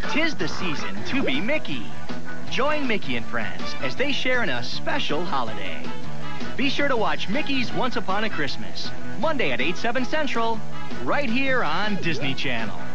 'Tis the season to be Mickey. Join Mickey and friends as they share in a special holiday. Be sure to watch Mickey's Once Upon a Christmas, Monday at 8/7 Central, right here on Disney Channel.